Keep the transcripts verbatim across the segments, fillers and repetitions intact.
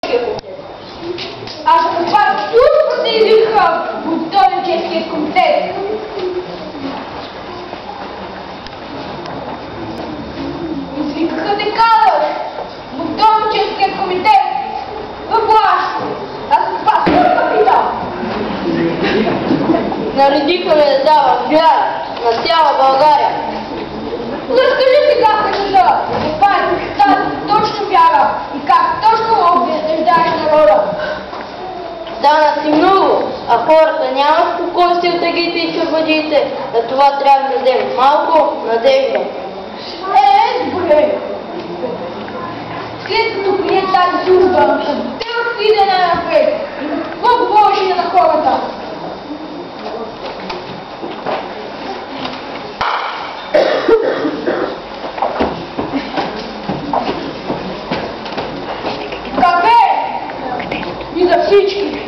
А за това службата извика Будовническия комитет. Извикаха декада Будовническия комитет във власт. А за това служба пита. Наредиха ме да давам вяра на цяла България. Разкажи си как е чуда, каква е тази точно вяра и как точно мога да издадеш народа. Стана си много, а хората нямат спокойствие от тъгите и чорбаджиите, за това трябва да дадем малко надежда. Е, добре. След като прие тази служба, те отиде най-напред. Какво говориш на хората? Кафе! И за всички!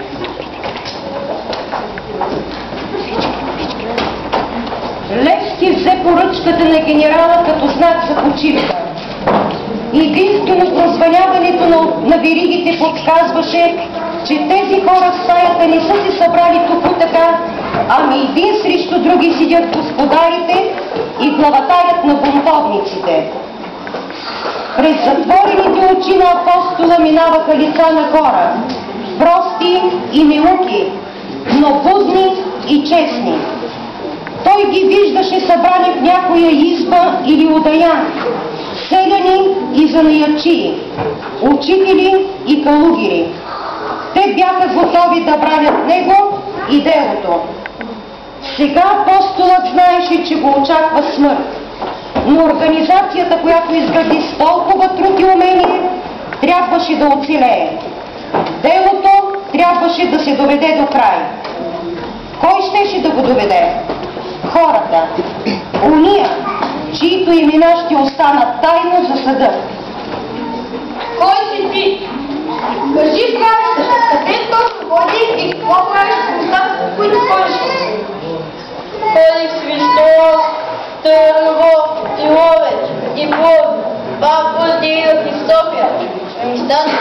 Левски взе поръчката на генерала като знак за почивка. Единствено прозвъняването на, на веригите подсказваше, че тези хора в стаята не са се събрали тук така, ами един срещу други седят господарите и главатарят на бунтовниците. През затворените очи на апостола минаваха лица на хора, прости и милуки, но будни и честни. Той ги виждаше събрани в някоя изба или удаян, селяни и занаячии, учители и калугири. Те бяха готови да бранят него и делото. Сега апостолът знаеше, че го очаква смърт, но организацията, която изгради с толкова труд и умение, трябваше да оцелее. Делото трябваше да се доведе до край. Кой щеше да го доведе? Хората. Уния, чието имена ще останат тайно за съда. Кой си ти? Кажи правилно, къде точно ходиш и какво правиш в местата, в които ходиш? Ходих в Свищова, Търново и Ловеч и Пловдив. Два пъти идвах из София.